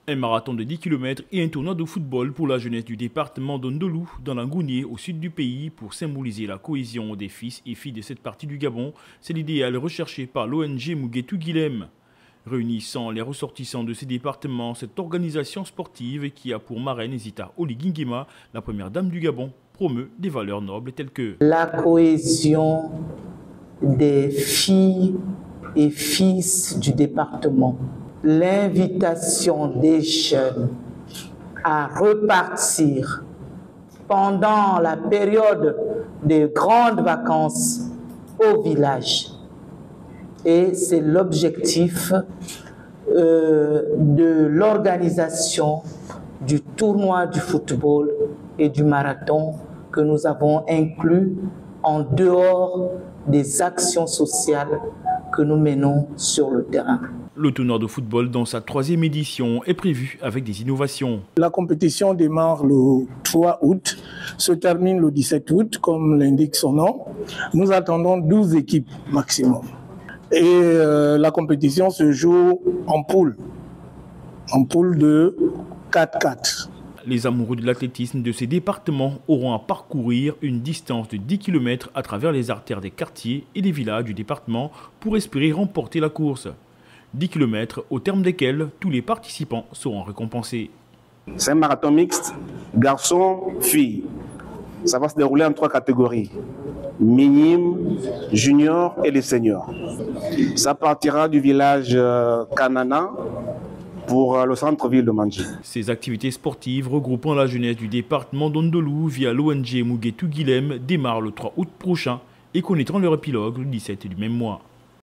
Un marathon de 10 km et un tournoi de football pour la jeunesse du département d'Ondolou, dans l'Angounié, au sud du pays, pour symboliser la cohésion des fils et filles de cette partie du Gabon. C'est l'idéal recherché par l'ONG Mugetu Guilhem. Réunissant les ressortissants de ces départements, cette organisation sportive qui a pour marraine Zita Oligingema, la première dame du Gabon, promeut des valeurs nobles telles que la cohésion des filles et fils du département, l'invitation des jeunes à repartir pendant la période des grandes vacances au village. Et c'est l'objectif de l'organisation du tournoi du football et du marathon que nous avons inclus en dehors des actions sociales que nous menons sur le terrain. Le tournoi de football dans sa 3e édition est prévu avec des innovations. La compétition démarre le 3 août, se termine le 17 août, comme l'indique son nom. Nous attendons 12 équipes maximum. Et la compétition se joue en poule de 4-4. Les amoureux de l'athlétisme de ces départements auront à parcourir une distance de 10 km à travers les artères des quartiers et des villages du département pour espérer remporter la course. 10 km au terme desquels tous les participants seront récompensés. C'est un marathon mixte, garçons-filles. Ça va se dérouler en 3 catégories, minime, junior et les seniors. Ça partira du village Kanana pour le centre-ville de Mandji. Ces activités sportives regroupant la jeunesse du département d'Ondolou via l'ONG Mugetu Guilhem démarrent le 3 août prochain et connaîtront leur épilogue le 17 du même mois.